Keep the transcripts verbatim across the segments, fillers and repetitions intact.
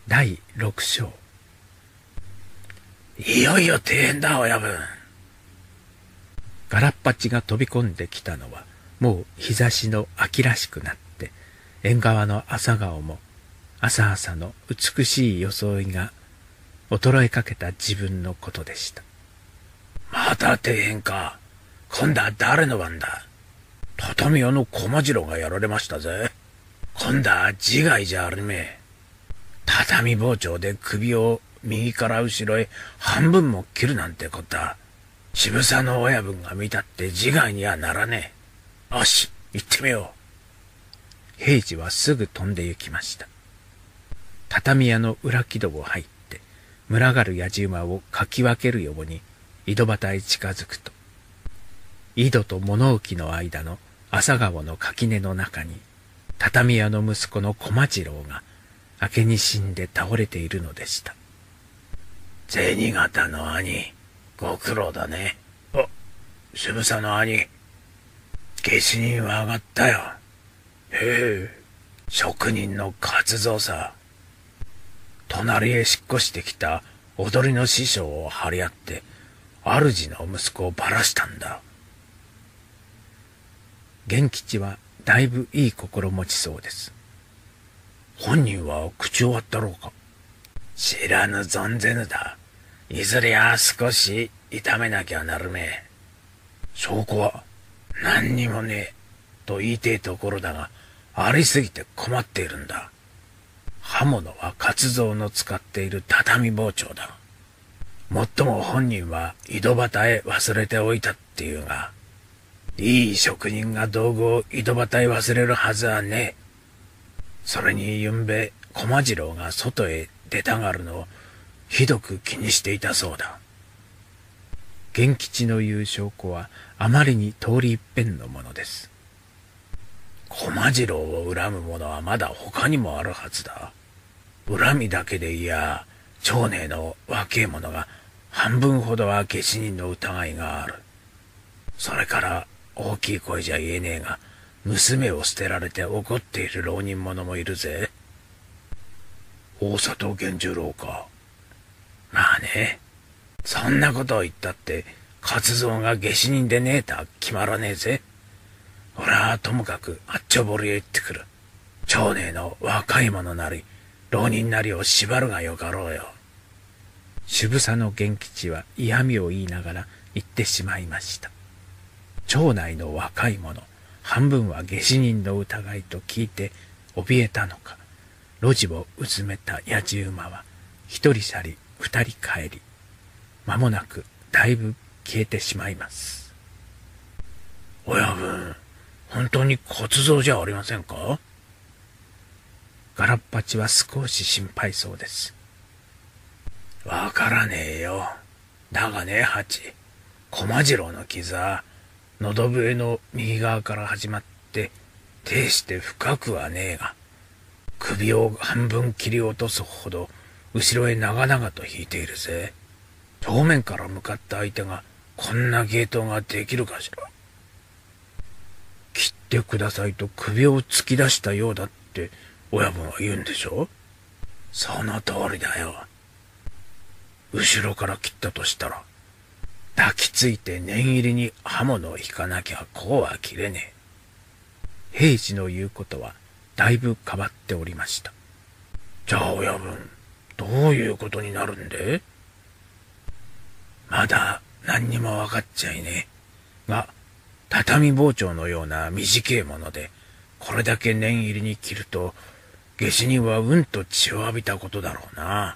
だいろく章。いよいよ底辺だ、親分。ガラッパチが飛び込んできたのは、もう日差しの秋らしくなって、縁側の朝顔も、朝々の美しい装いが、衰えかけた自分のことでした。また底辺か。今度は誰の番だ。畳屋の駒次郎がやられましたぜ。今度は自害じゃあるめ。畳包丁で首を右から後ろへ半分も切るなんてこった。渋沢の親分が見たって自害にはならねえ。よし、行ってみよう。平次はすぐ飛んで行きました。畳屋の裏木戸を入って、群がるやじ馬をかき分けるように井戸端へ近づくと、井戸と物置の間の朝顔の垣根の中に、畳屋の息子の駒次郎が明けに死んで倒れているのでした。銭形の兄、ご苦労だね。あ、渋沢の兄、下手人は上がったよ。へえ、職人の勝蔵さ。隣へ引っ越してきた踊りの師匠を張り合って、主の息子をばらしたんだ。源吉はだいぶいい心持ちそうです。本人は口を割ったろうか。知らぬ存ぜぬだ。いずれは少し痛めなきゃなるめえ。証拠は何にもねえと言いてえところだが、ありすぎて困っているんだ。刃物は勝蔵の使っている畳包丁だ。もっとも本人は井戸端へ忘れておいたっていうが、いい職人が道具を井戸端へ忘れるはずはねえ。それにゆんべ駒次郎が外へ出たがるのをひどく気にしていたそうだ。源吉の言う証拠はあまりに通り一遍のものです。駒次郎を恨む者はまだ他にもあるはずだ。恨みだけでいや、町内の若え者が半分ほどは下手人の疑いがある。それから大きい声じゃ言えねえが、娘を捨てられて怒っている浪人者もいるぜ。大里源十郎か。まあね、そんなことを言ったって勝蔵が下手人でねえとは決まらねえぜ。俺はともかくあっちょぼりへ行ってくる。町内の若い者なり浪人なりを縛るがよかろうよ。渋沢の源吉は嫌味を言いながら言ってしまいました。町内の若い者半分は下手人の疑いと聞いて怯えたのか、路地をうずめたやじ馬は一人去り二人帰り、間もなくだいぶ消えてしまいます。親分、本当に勝蔵じゃありませんか。ガラッパチは少し心配そうです。わからねえよ。だがね、ハチ、駒次郎の傷は喉笛の右側から始まって大して深くはねえが、首を半分切り落とすほど後ろへ長々と引いているぜ。正面から向かった相手がこんな芸当ができるかしら。切ってくださいと首を突き出したようだって親分は言うんでしょ。その通りだよ。後ろから切ったとしたら、抱きついて念入りに刃物を引かなきゃこうは切れねえ。平次の言うことはだいぶ変わっておりました。じゃあ親分、どういうことになるんで。まだ何にも分かっちゃいねえ。が、畳包丁のような短いもので、これだけ念入りに切ると、下手人はうんと血を浴びたことだろうな。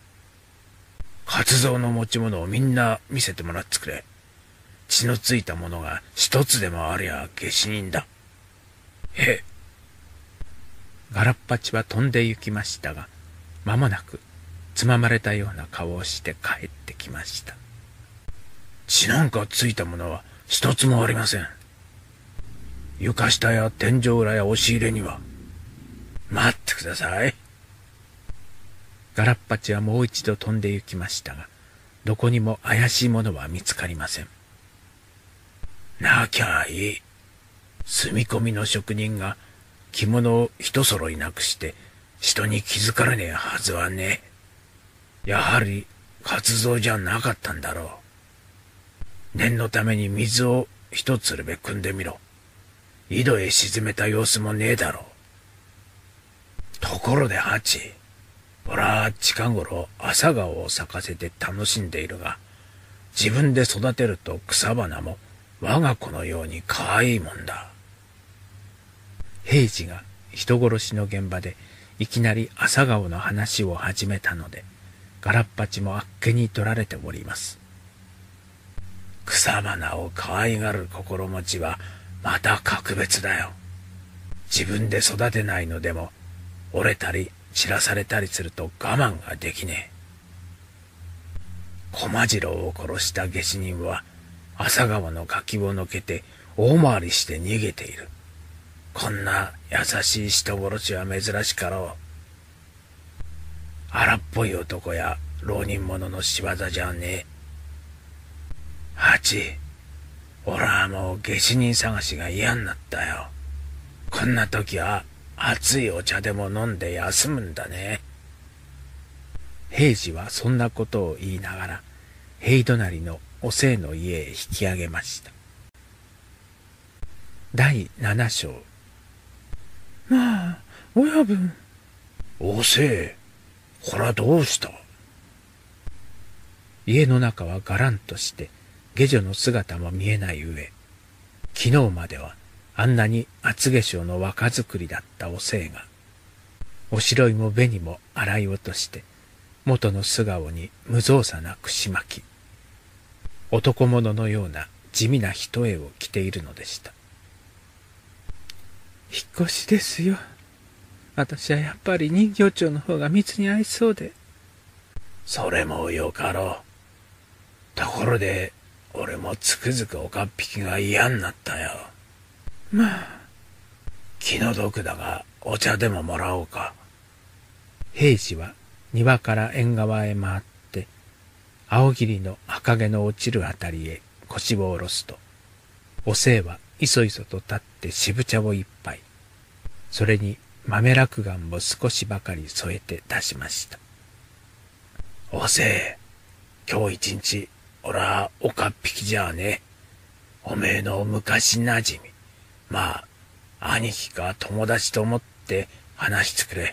勝蔵の持ち物をみんな見せてもらってくれ。血のついたものが一つでもありゃ下手人だ。へえ。ガラッパチは飛んで行きましたが、間もなくつままれたような顔をして帰ってきました。血なんかついたものは一つもありません。床下や天井裏や押し入れには。待ってください。ガラッパチはもう一度飛んで行きましたが、どこにも怪しいものは見つかりません。なきゃいい。住み込みの職人が着物を一揃いなくして人に気づかれねえはずはねえ。やはり活動じゃなかったんだろう。念のために水を一つるべ汲んでみろ。井戸へ沈めた様子もねえだろう。ところでハチ、俺は近頃朝顔を咲かせて楽しんでいるが、自分で育てると草花も我が子のように可愛いもんだ。平次が人殺しの現場でいきなり朝顔の話を始めたので、ガラッパチもあっけに取られております。草花を可愛がる心持ちはまた格別だよ。自分で育てないのでも折れたり散らされたりすると我慢ができねえ。駒次郎を殺した下手人は朝顔の柿をのけて大回りして逃げている。こんな優しい人殺しは珍しかろう。荒っぽい男や浪人者の仕業じゃねえ。ハチ、俺はもう下手人探しが嫌になったよ。こんな時は熱いお茶でも飲んで休むんだね。平次はそんなことを言いながら平隣のおせいの家へ引き上げました。だいなな章。まあ親分。おせい、これはどうした。家の中はがらんとして下女の姿も見えない上、昨日まではあんなに厚化粧の若作りだったおせいが、おしろいも紅も洗い落として元の素顔に無造作なくし巻き、男物のような地味な一重を着ているのでした。引っ越しですよ。私はやっぱり人形町の方が密に合いそうで。それもよかろう。ところで俺もつくづくおかっぴきが嫌になったよ。まあ気の毒だがお茶でももらおうか。平次は庭から縁側へ回って青霧の赤毛の落ちるあたりへ腰を下ろすと、おせいはいそいそと立って渋茶を一杯、それに豆落雁も少しばかり添えて出しました。おせい、今日一日俺はおかっぴきじゃあね。おめえの昔なじみ、まあ兄貴か友達と思って話してくれ。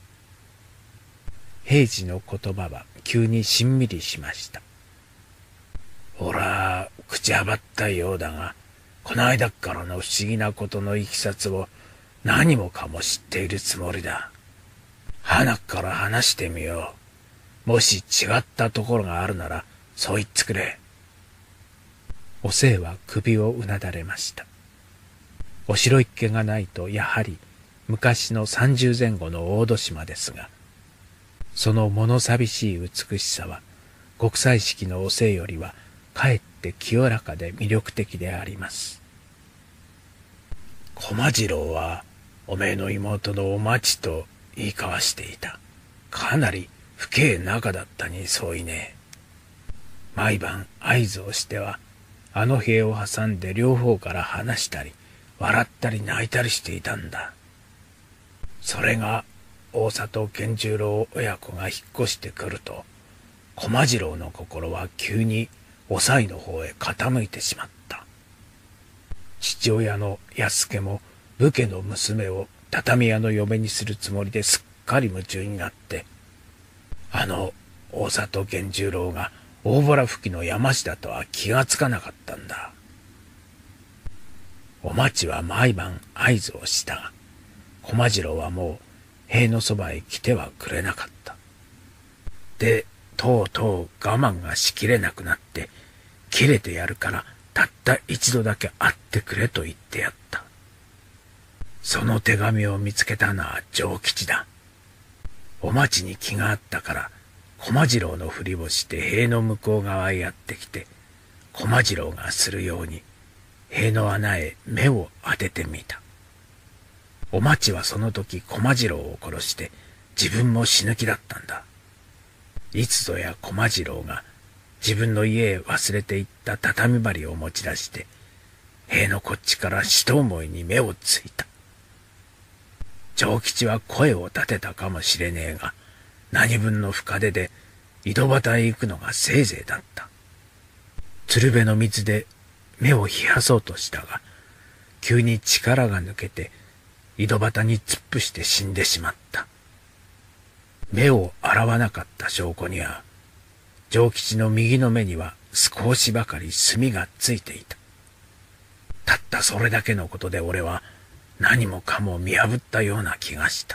平次の言葉は急にしんみりしました。俺は口はばったいようだが、この間からの不思議なことのいきさつを何もかも知っているつもりだ。鼻から話してみよう。もし違ったところがあるならそう言ってくれ。おせいは首をうなだれました。お城一家がないとやはり昔の三十前後の大戸島ですが、その物寂しい美しさは極彩色のおせいよりはかえって清らかで魅力的であります。駒次郎はおめえの妹のお町と言い交わしていた。かなり不敬仲だったに相違ねえ。毎晩合図をしてはあの塀を挟んで両方から話したり笑ったり泣いたりしていたんだ。それが大里源十郎親子が引っ越してくると、駒次郎の心は急におさいの方へ傾いてしまった。父親の安助も武家の娘を畳屋の嫁にするつもりですっかり夢中になって、あの大里源十郎が大洞吹きの山下とは気がつかなかったんだ。お町は毎晩合図をしたが、駒次郎はもう塀のそばへ来てはくれなかった。で、とうとう我慢がしきれなくなって、切れてやるからたった一度だけ会ってくれと言ってやった。その手紙を見つけたのは丈吉だ。お町に気があったから駒次郎のふりをして塀の向こう側へやってきて、駒次郎がするように塀の穴へ目を当ててみた。お町はその時駒次郎を殺して自分も死ぬ気だったんだ。いつぞや駒次郎が自分の家へ忘れていった畳針を持ち出して塀のこっちから一思いに目をついた。 長吉は声を立てたかもしれねえが、何分の深手で井戸端へ行くのがせいぜいだった。鶴瓶の水で目を冷やそうとしたが、急に力が抜けて井戸端に突っ伏して死んでしまった。目を洗わなかった証拠には、長吉の右の目には少しばかり墨がついていた。たったそれだけのことで俺は何もかも見破ったような気がした。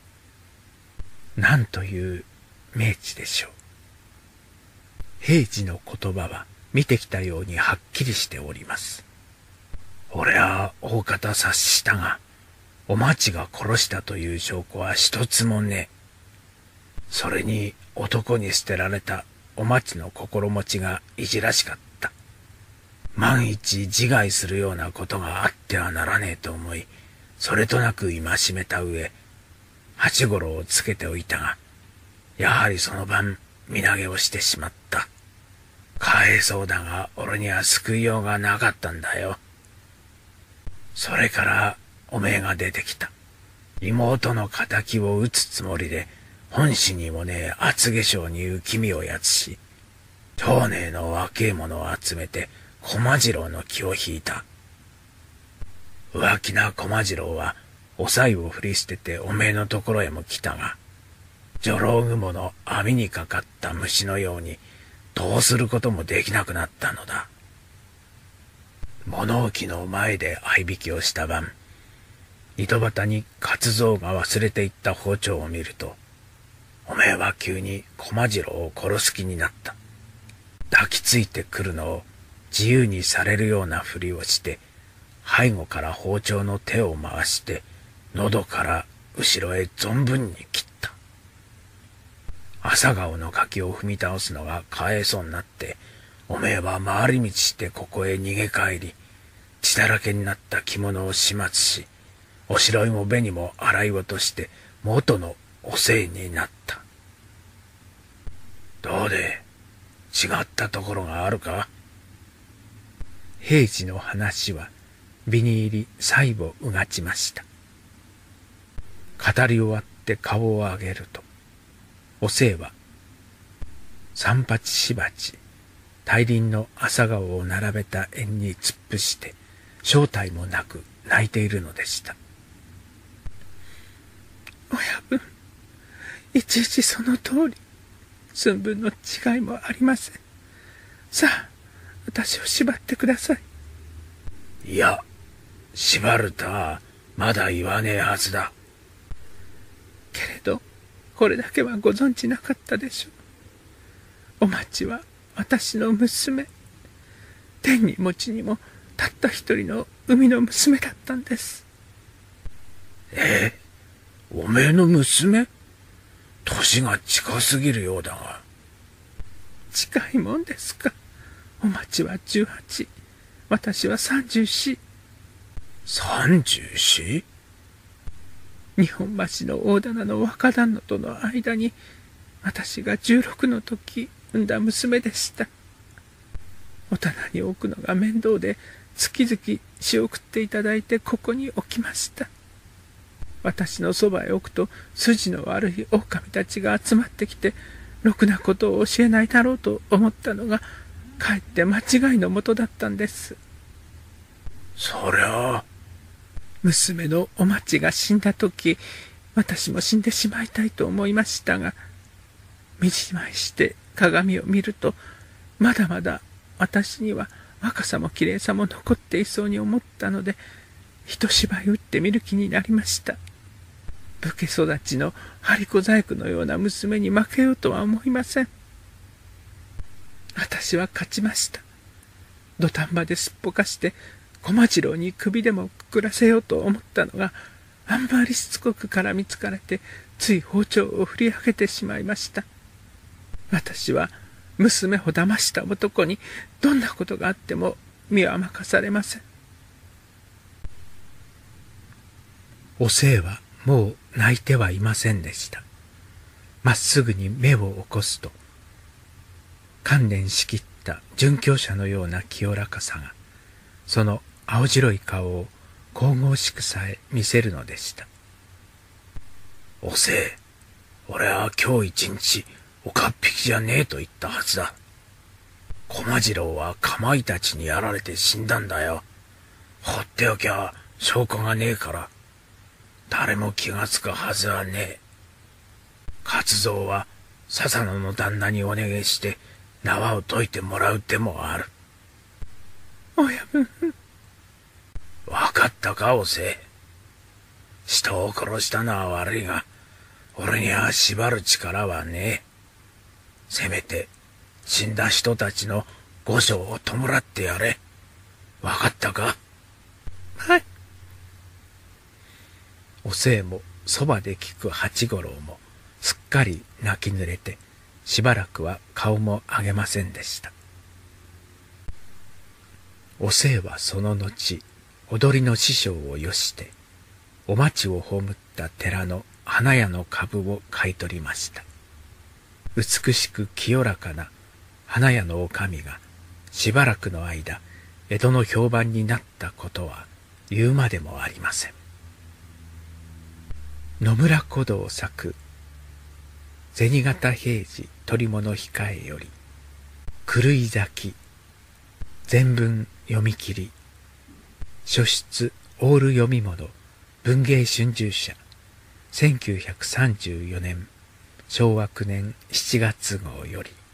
なんという明智でしょう。平次の言葉は見てきたようにはっきりしております。俺は大方察したが、お町が殺したという証拠は一つもねえ。それに男に捨てられたお町の心持ちがいじらしかった。万一自害するようなことがあってはならねえと思い、それとなく戒めた上、八五郎をつけておいたが、やはりその晩身投げをしてしまった。かわいそうだが俺には救いようがなかったんだよ。それからおめえが出てきた。妹の敵を討つつもりで、本氏にもねえ厚化粧に浮みをやつし、町内の若え者を集めて駒次郎の気を引いた。浮気な駒次郎はおさいを振り捨てておめえのところへも来たが、女郎雲の網にかかった虫のようにどうすることもできなくなったのだ。物置の前で合いびきをした晩、井戸端に勝蔵が忘れていった包丁を見ると、おめえは急に駒次郎を殺す気になった。抱きついてくるのを自由にされるようなふりをして、背後から包丁の手を回して、喉から後ろへ存分に切った。朝顔の柿を踏み倒すのがかわいそうになって、おめえは回り道してここへ逃げ帰り、血だらけになった着物を始末し、おしろいも紅も洗い落として元のおせいになった。どうで、違ったところがあるか？平次の話はビに入り最後うがちました。語り終わって顔を上げると、おせいは三八四八大輪の朝顔を並べた縁に突っ伏して正体もなく泣いているのでした。親分、いちいちその通り、寸分の違いもありません。さあ、私を縛ってください。いや、縛るとはまだ言わねえはずだ。けれど、これだけはご存知なかったでしょう。お町は私の娘。天にも地にもたった一人の生みの娘だったんです。ええ、おめえの娘？年が近すぎるようだが。近いもんですか。お町はじゅうはち、私はさんじゅうよん。さんじゅうよん？日本橋の大棚の若旦那との間に、私がじゅうろくの時産んだ娘でした。お棚に置くのが面倒で、月々仕送っていただいてここに置きました。私のそばへ置くと筋の悪い狼たちが集まってきて、ろくなことを教えないだろうと思ったのが、かえって間違いのもとだったんです。そりゃあ、娘のお町が死んだ時、私も死んでしまいたいと思いましたが、身じまいして鏡を見ると、まだまだ私には若さも綺麗さも残っていそうに思ったので、一芝居打ってみる気になりました。武家育ちの張り子細工のような娘に負けようとは思いません。私は勝ちました。土壇場ですっぽかして駒次郎に首でもくくらせようと思ったのが、あんまりしつこく絡みつかれて、つい包丁を振り上げてしまいました。私は娘を騙した男にどんなことがあっても身は任されません。おせいはもう泣いてはいませんでした。まっすぐに目を起こすと、観念しきった殉教者のような清らかさが、その青白い顔を神々しくさえ見せるのでした。 おせえ、俺は今日一日岡っ引きじゃねえと言ったはずだ。駒次郎はかまいたちにやられて死んだんだよ。放っておきゃ証拠がねえから、誰も気がつくはずはねえ。勝蔵は笹野の旦那にお願いして縄を解いてもらう手もある。親分。わかったか、おせえ。人を殺したのは悪いが、俺には縛る力はねえ。せめて死んだ人たちの後生を弔ってやれ。わかったか。はい。おせえもそばで聞く八五郎もすっかり泣き濡れて、しばらくは顔も上げませんでした。おせえはその後、踊りの師匠をよして、お町を葬った寺の花屋の株を買い取りました。美しく清らかな花屋の女将がしばらくの間、江戸の評判になったことは言うまでもありません。野村小道作、銭形平次捕物控えより、狂い咲き、全文読み切り、書出オール読み物、文芸春秋社、せんきゅうひゃくさんじゅうよねん、しょうわくねんしちがつごうより。